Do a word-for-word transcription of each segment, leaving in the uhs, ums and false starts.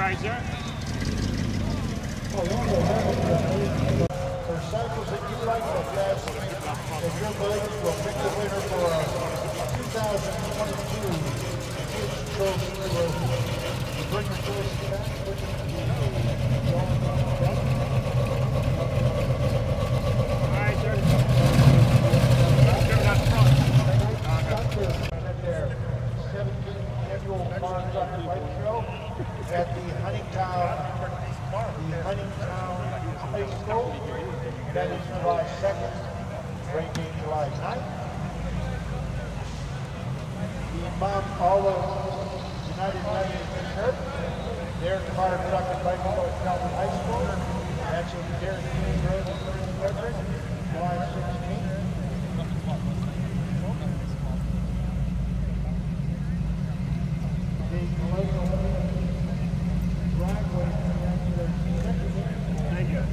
right, sir. For cycles that you like to test, if your bike will pick the winner for a two thousand twenty-two Kids Trophy Trophy. You bring your choice back, put them in the Alright, sir. Turn that front. seventeenth Annual Farm Truck Bike Show at the Huntingtown, the Huntingtown High School. That is July second, rain game July ninth. The Mount Olive United Methodist Church, their car truck and bike show at Calvin High School. That's in Derek King Road in Frederick, July sixteenth. The local driveway connects to their second. Thank you.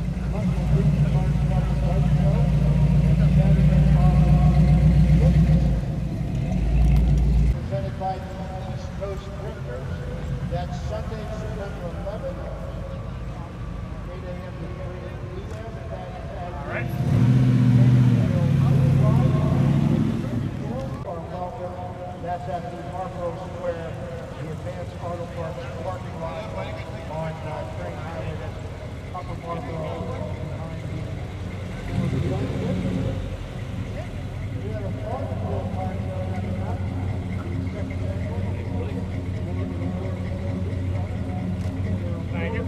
Presented by the East Coast Drifters. That's Sunday, September eleventh, eight A M to three P M That is at All right. That's at the Marlboro Square, the Advanced Auto Parts parking lot on uh, Train Highway. That's Upper Marlboro behind the. We have a Farmville park coming up. Thank you.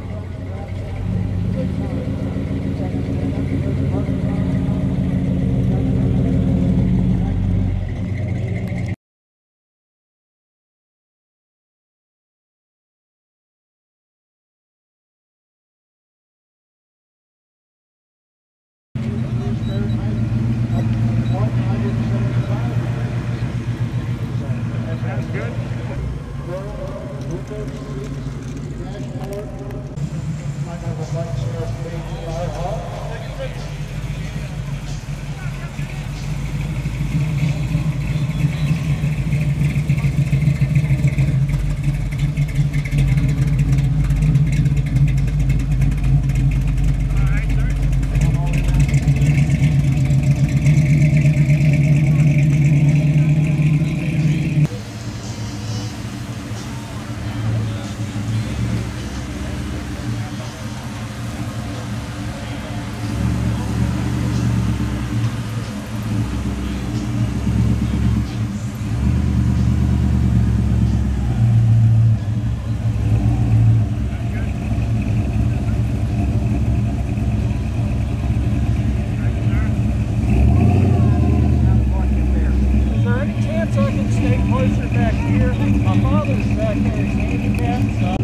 Sounds good. Closer back here. My father's back there is handicapped, so